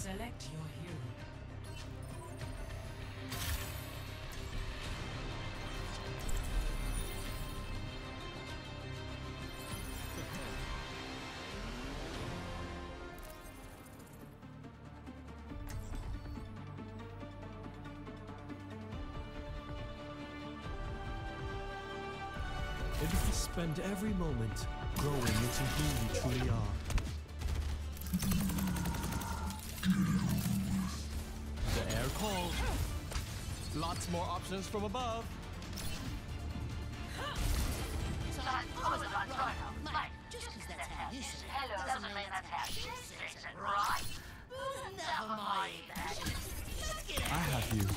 Select your hero. Maybe we spend every moment growing into who we truly are. The air calls. Lots more options from above. Just because that's how you say it doesn't mean that's how she says it, right? Never mind that. I have you.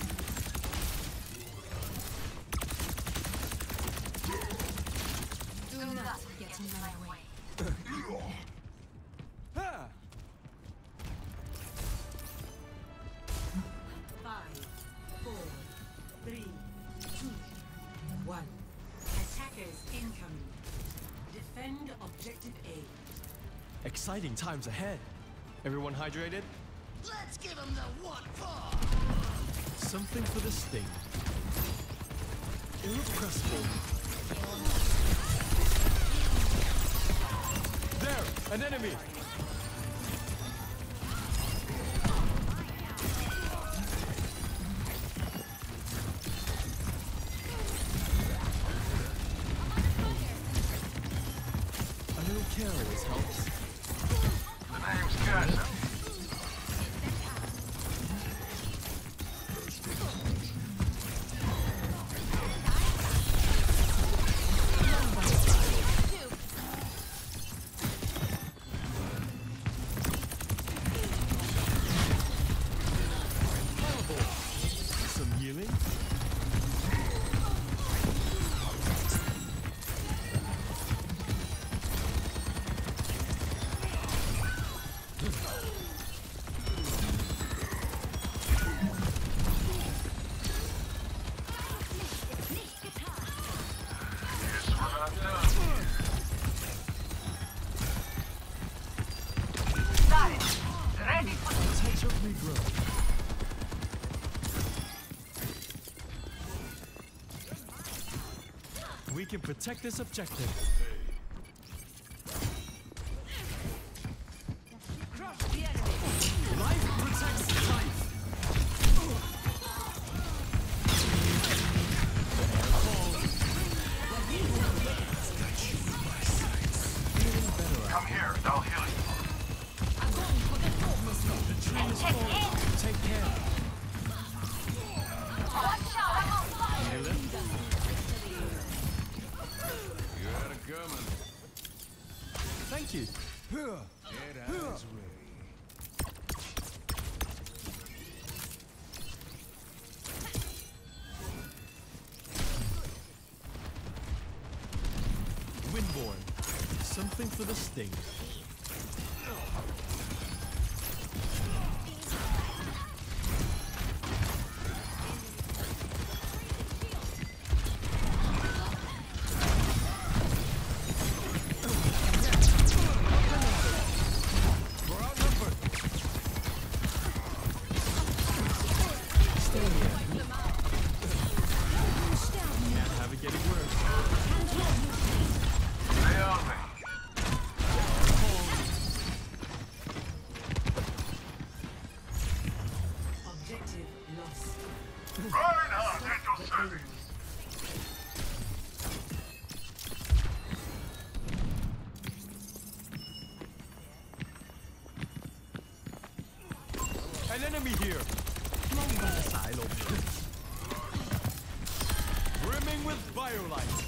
Do not get in my way. Five, four, three, two, one. Attackers incoming. Defend objective A. Exciting times ahead. Everyone hydrated? Let's give him the one paw. Something for the sting. Irrepressible. There! An enemy! A little care always helps. The name's Cursor. Some healing? Here's what I've done. Got it. Ready for A touch of regrowth. We can protect this objective. Life protects life. Come here, and I'll heal you. The tree is falling. Take care. Heal it. You had it coming. Thank you. Dead eyes ready. Windborn. Something for the sting. We're outnumbered. Stay here. Can't have it getting worse. Stay on me. Objective lost. Reinhardt at your service. An enemy here! Silo. Brimming with biolight.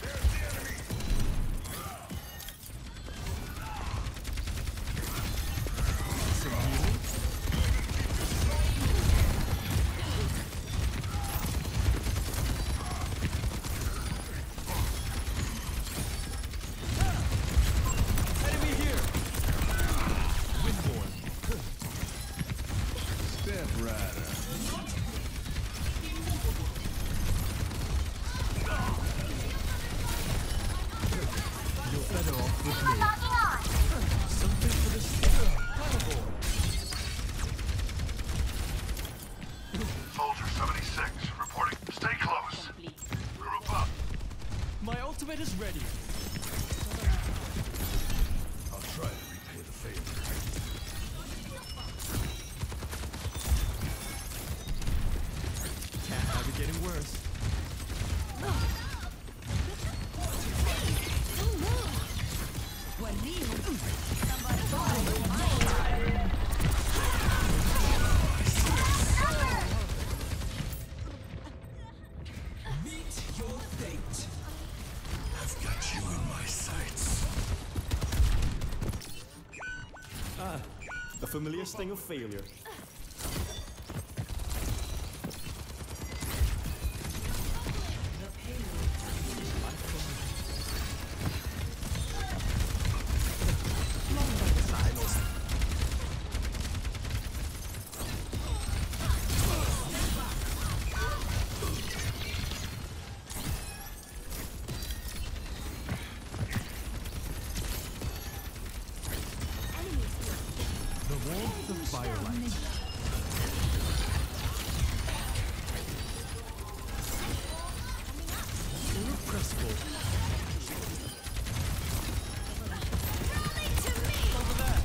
Some healing? Enemy here! Windborn. Step rider. Meet your fate. I've got you in my sights. A familiar sting of failure. The payload The warmth of firelight. Irrepressible. Over there.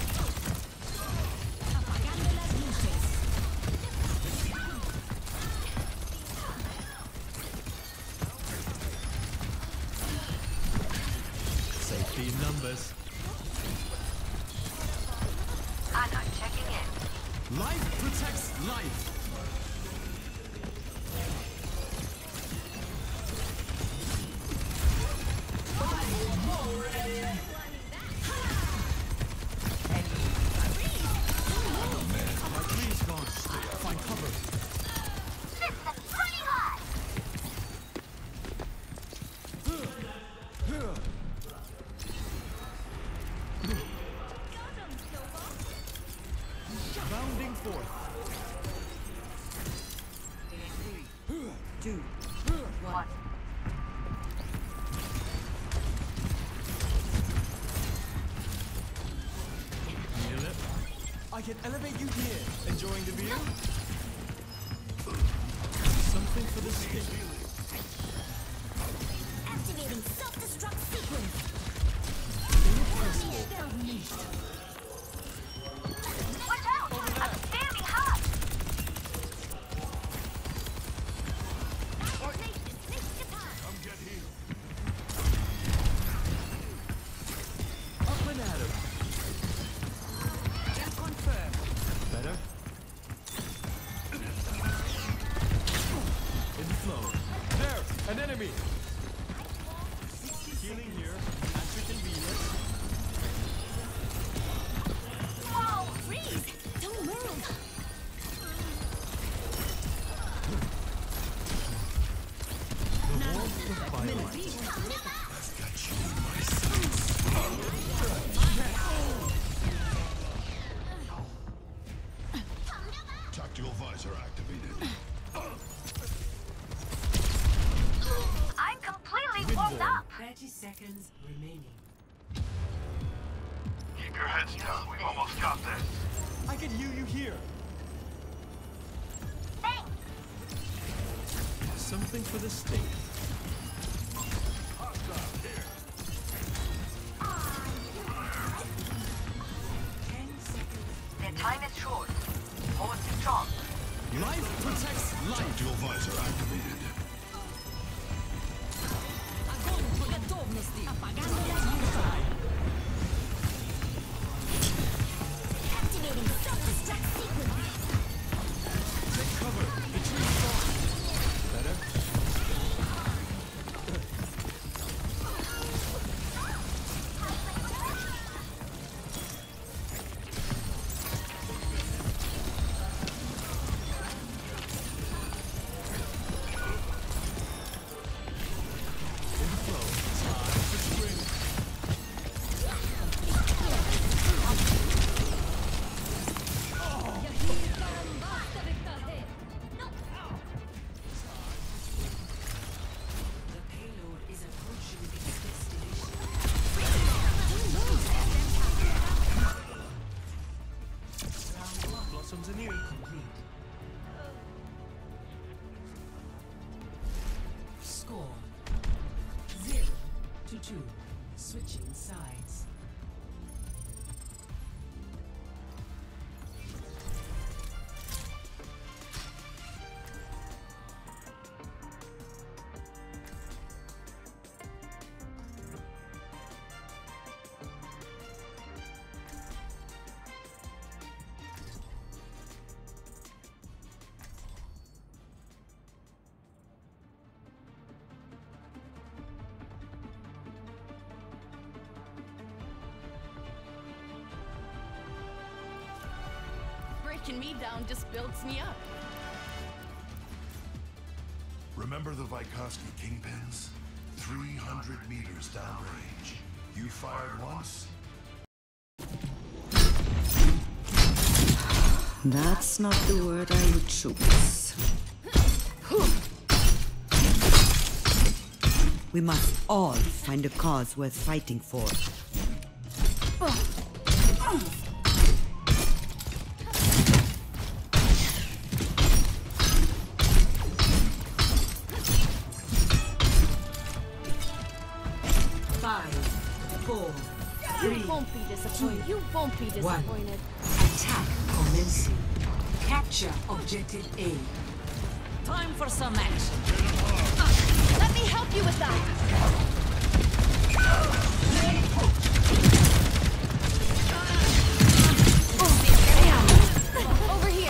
Safety in numbers. Life protects life. My tree's gone. Find cover. Bounding forth. 2, 1. Need a lip? I can elevate you here. Enjoying the view? Something for the stick. Activating self-destruct sequence. Watch out! I'm standing hot! Come get healed. Up and at 'em. Better? In flow. There! An enemy! Healing here. At your convenience. Whoa! Freeze! Don't move! The warmth of firelight. Tactical visor activated. I'm completely warmed up! 30 seconds remaining. Keep your heads down. We've almost got this. I can heal you here. Thanks! Something for the stick. 10 seconds. The time is short. Hold strong. Life protects life. Tactical visor activated. Activating self-destruct sequence. Take cover. The tree's gone. Better? In flow. Time to spring. The payload is approaching its destination. Blossoms anew. Complete. Score 0-2. Switching sides. Taking me down just builds me up. Remember the Vykovsky kingpins? 300 meters downrange. You fired once? That's not the word I would choose. We must all find a cause worth fighting for. You won't be disappointed. You won't be disappointed. Attack commencing. Capture objective A. Time for some action. Let me help you with that. Over here.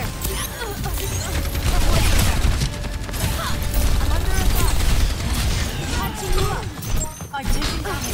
I'm under attack. Catching you up. I'm taking damage.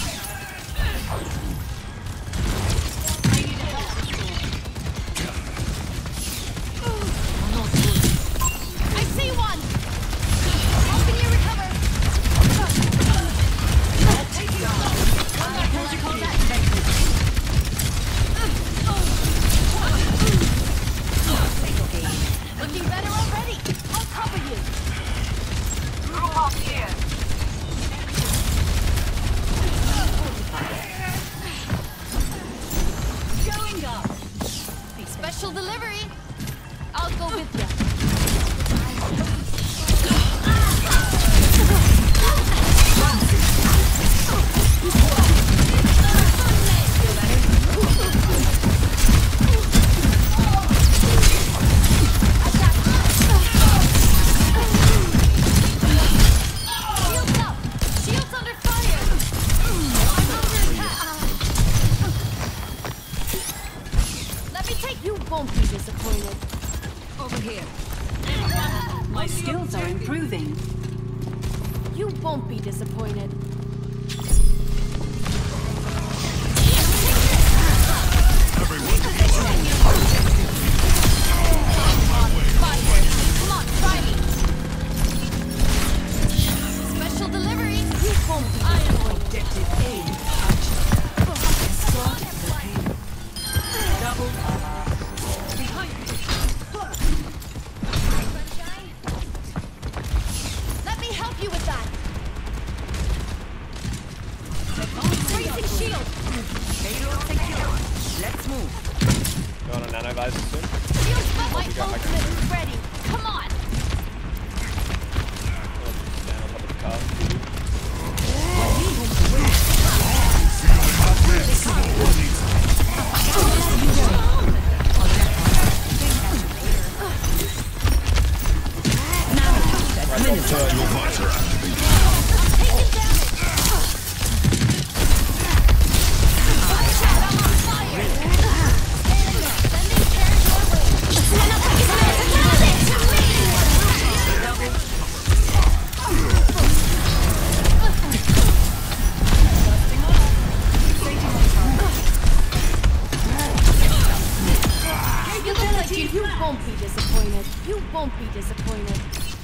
Special delivery. I'll go with you. Shields up. Shields under fire. Let me take you. Won't be disappointed. Over here. My skills are improving. You won't be disappointed. Come on, try me. Special delivery. You won't be disappointed. Objective A. Start the pain. Double. Behind me. Let me help you with that. Raising shield. Payload secure. Let's move. You want a nano visor soon? Shield level ultimate is ready. Come on. Stand on top of the car. You won't be disappointed. You won't be disappointed.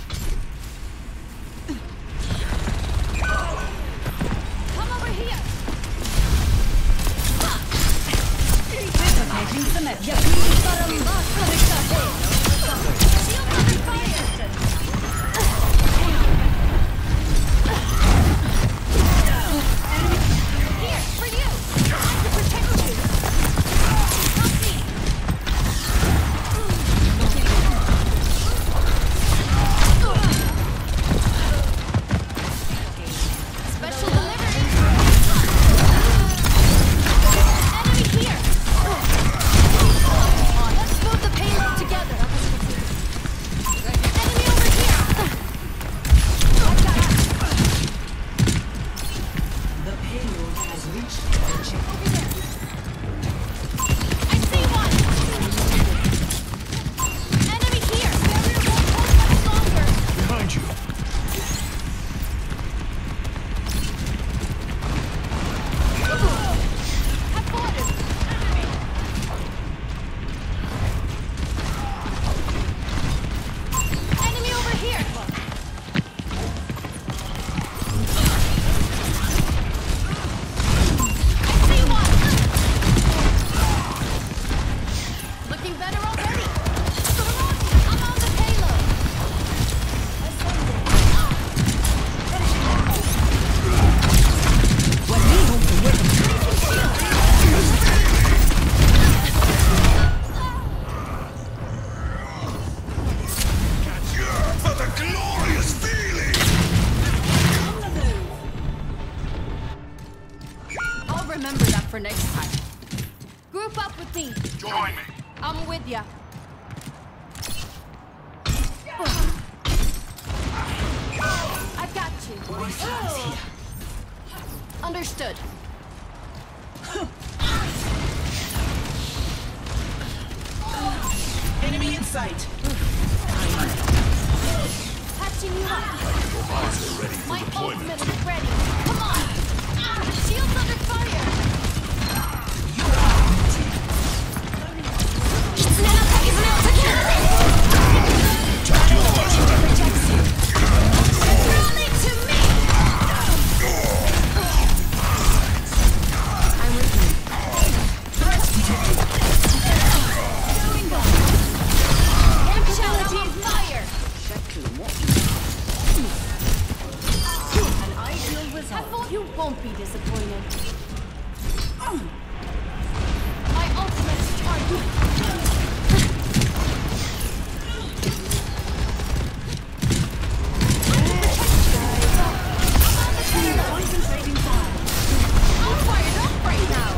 Come over here. Taking some action. Shield under fire. Here, for you. I can protect you. Help me. next time. Group up with me. Join me. I'm with ya. I got you. Understood. Enemy in sight. Patching you up. Robots are ready for My deployment. ultimate is ready. Come on. Shields under fire. Rally to me. I'm with you. Brutality fire. I thought you won't be disappointed. My ultimate is charged. I'm fired up right now.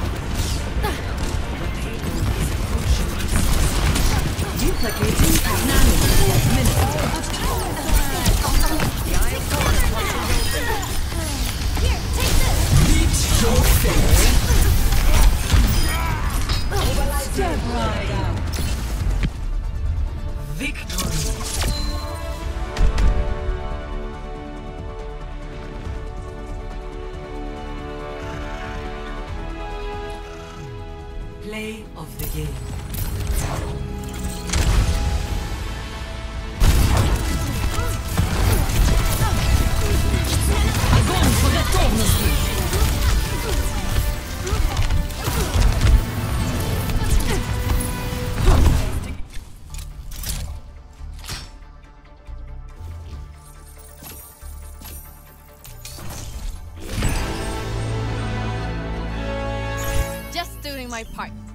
Duplicating nano. Here, take this. Play of the game. Just doing my part.